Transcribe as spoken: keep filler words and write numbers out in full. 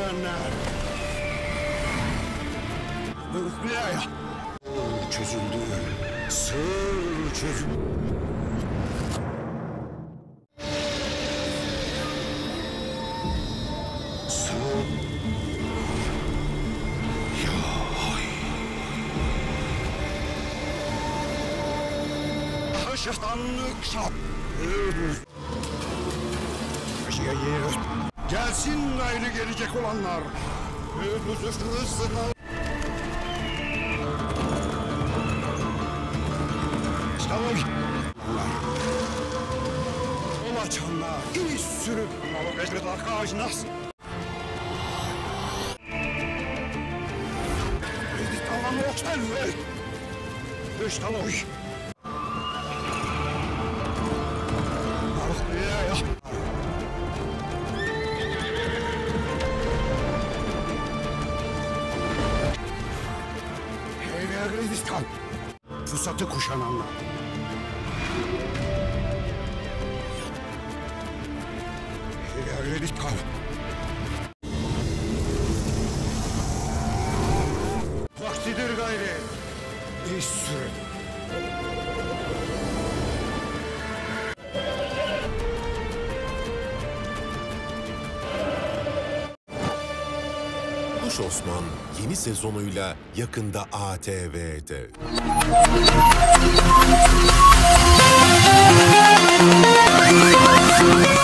görenler. Bıkmaya. Çözüldü. Sır çözüldü. Sır. Ya hay. Şeytanlık şap. Gelsin gayrı gelecek olanlar. Tamam. Ola çanlar. İyi sürüp. Ama bezret arkadaş nasıl? Tamam otel ver. Üç tamam. Heyverizistan. Fırsatı kuşananlar. Heyverizistan. Vaktidir gayri. İş sürün. Kuş Osman yeni sezonuyla yakında A T V'de. We'll be right back.